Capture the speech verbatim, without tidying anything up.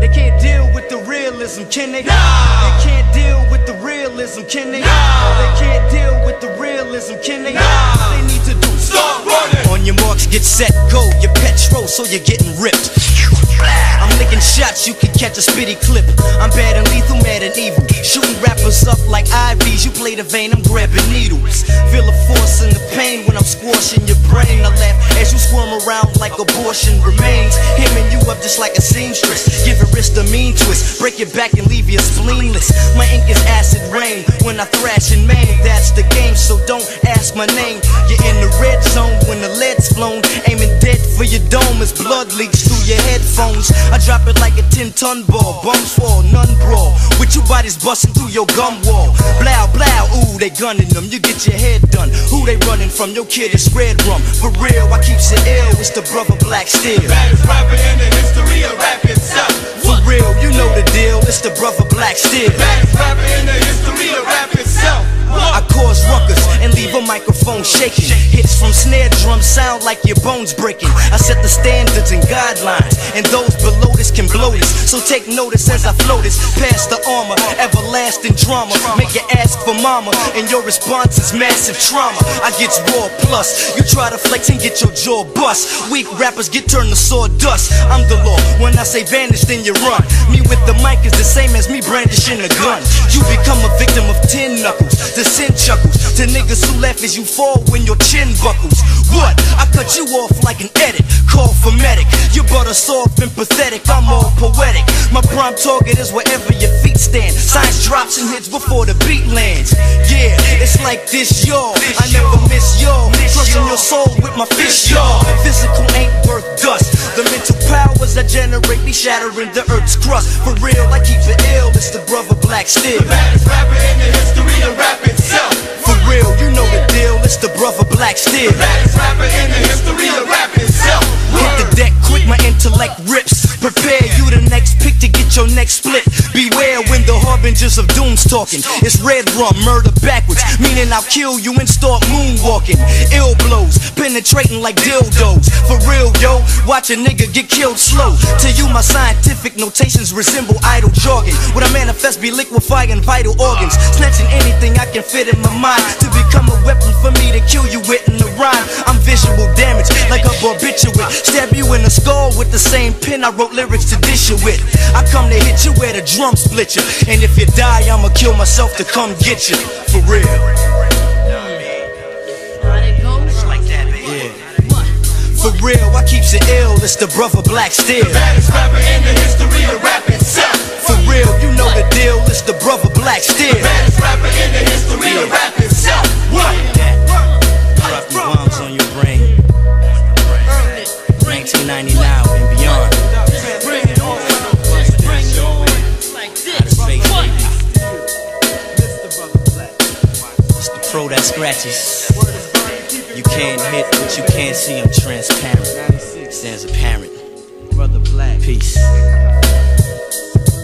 They can't deal with the realism, can they? No. They can't deal with the realism, can they? No. They can't deal with the realism, can they? No. They need to do Start running. On your marks, get set, go. Your petrol, so you're getting ripped. I'm licking shots, you can catch a spitty clip. I'm bad and lethal, mad and evil. Shooting rappers up like I Vs. You play the vein, I'm grabbing needles. Feel the force and the pain when I'm squashing your brain. I laugh as you squirm around like abortion remains. Hemming you up just like a seamstress. Give your wrist a mean twist. Break your back and leave you spleenless. My ink is acid rain when I thrash and maim. That's the game, so don't ask my name. You're in the red zone when the lead's flown. Aiming dead for your dome as blood leaks through your headphones. I drop it like a ten ton ball. Bums fall, none brawl. With you bodies busting through your gum wall. Blow, blow, ooh, they gunning them. You get your head done. Who they running from? Your kid is red rum. For real, I keeps it ill. It's the brother Black Steel. Baddest rapper in the history of rap itself. For real, you know the deal. It's the brother Black Steel. Baddest rapper in the history of rap itself. I cause ruckus and leave a microphone shaking. Hits from snare drums sound like your bones breaking. I set the standards and guidelines, and those below this can blow this. So take notice as I flow this past the armor, everlasting drama. Make you ask for mama, and your response is massive trauma. I get raw plus. You try to flex and get your jaw bust. Weak rappers get turned to sawdust. I'm the law. When I say vanish, then you run. Me with the mic is the same as me brandishing a gun. You become a victim of tin knuckles. The sin chuckles to niggas who laugh as you fall when your chin buckles. What? I cut you off like an edit. Call for medic. You're butter soft and pathetic. I'm all poetic. My prime target is wherever your feet stand. Science drops and hits before the beat lands. Yeah, it's like this, y'all. I never miss y'all. Crushing your soul with my fist, y'all. Physical ain't worth dust. The mental powers I generate be shattering the earth's crust. For real, I keep it ill. It's the brother Black Steel. The baddest rapper in the history of rap itself. For real, you know the deal. It's the brother Black Steel. The baddest rapper in the history of rap itself. Hit the deck quick, my intellect rips. Prepare you the next pick to get your next split. Beware when the harbingers of doom's talking. It's red rum, murder backwards, meaning I'll kill you and start moonwalking. Ill blows, penetrating like dildos. For real, yo, watch a nigga get killed slow. To you, my scientific notations resemble idle jargon. What I manifest be liquefying vital organs. Snatching anything I can fit in my mind to become a weapon for me to kill you with in the rhyme. I'm visual damage, like a barbiturate. Stab you in the skull with the same pen I wrote lyrics to dish you with. I come to hit you where the drum split you. And if you die, I'ma kill myself to come get you. For real. For real, I keeps it ill. It's the brother Black Steel. The baddest rapper in the history of rap itself. For real, you know the deal. It's the brother Black Steel. The baddest rapper in the history of rap itself. What? Drop the bombs on your brain. nineteen ninety-nine and beyond. It's the pro that scratches. You can't hit what you can't see. I'm transparent. Stands apparent. Brother Black. Peace.